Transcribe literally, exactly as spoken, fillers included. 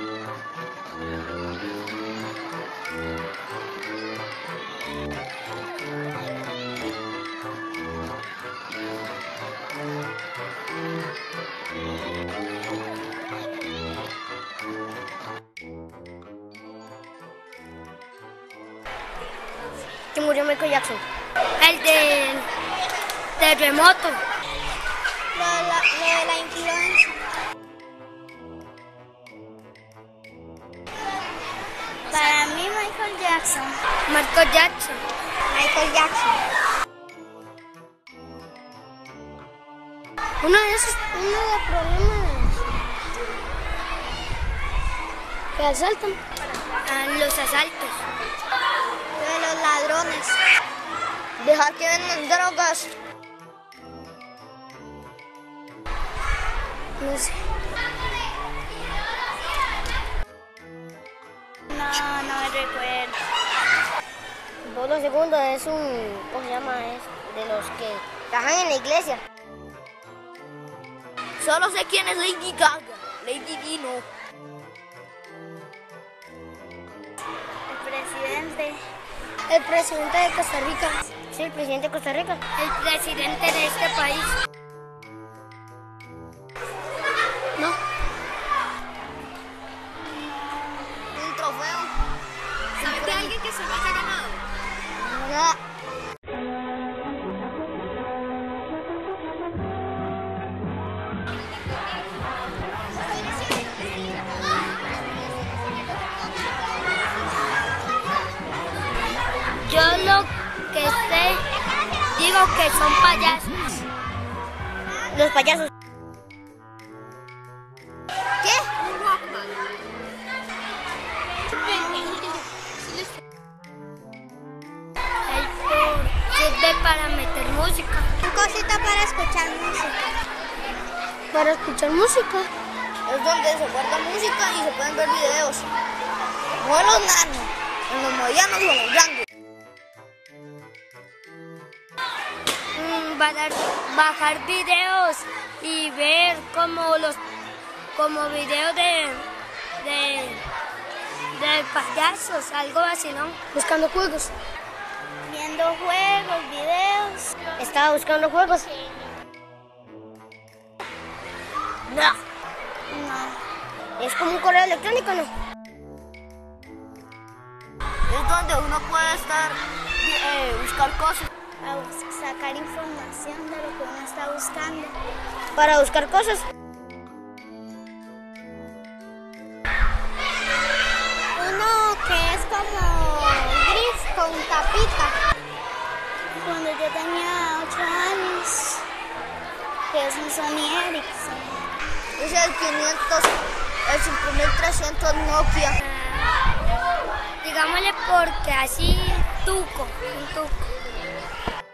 Que murió Michael Jackson. El del terremoto. Lo de la, lo de la influencia. Para mí Michael Jackson. Michael Jackson. Michael Jackson. Uno de esos, uno de los problemas que asaltan. Ah, los asaltos. De los ladrones. Dejar que vendan drogas. No sé. No, no me recuerdo. Pablo segundo es un, ¿cómo se llama? Es de los que trabajan en la iglesia. Solo sé quién es Lady Gaga. Lady Di no. El presidente. El presidente de Costa Rica. Sí, el presidente de Costa Rica. El presidente de este país. No. Un trofeo. ¿Sabes de alguien que se lo haya ganado? No. Yo lo que sé, digo que son payasos. Los payasos. ¿Qué? Un Walkman. El por sirve para meter música. Un cosita para escuchar música. Para escuchar música. Es donde se guarda música y se pueden ver videos. No en los nanos, en los medianos o en los grandes. Bajar, bajar videos y ver como los como videos de de de payasos, algo así, ¿no? Buscando juegos. Viendo juegos, videos. Estaba buscando juegos. No. No. Es como un correo electrónico, ¿no? Es donde uno puede estar eh, buscar cosas. A bus- sacar información de lo que uno está buscando. Para buscar cosas. Uno que es como gris con tapita. Cuando yo tenía ocho años, que es un Sony Ericsson. Es el quinientos, el cinco mil trescientos Nokia. Digámosle porque así tuco, un tuco.